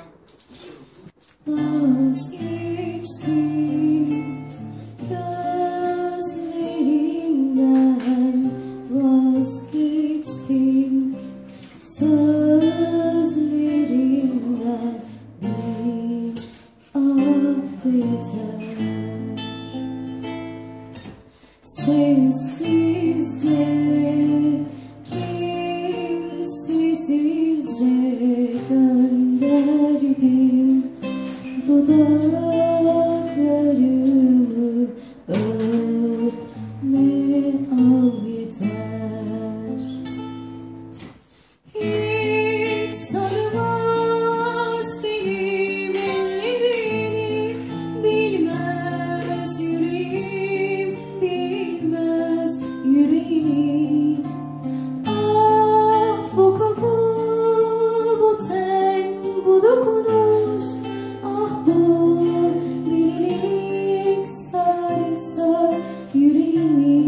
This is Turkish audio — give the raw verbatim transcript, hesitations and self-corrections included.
Vazgeçtim gözlerinden, vazgeçtim sözlerinden. Bir ah yeter. Sessizce, kimsesizce gönderdim dudaklarımı, öpme al yeter. Hiç tanımaz benim ellerini, bilmez yüreğim, bilmez yüreğini. Ah bu koku, bu ten, bu dokunuş, ah bu delilik sar sar yüreğimi.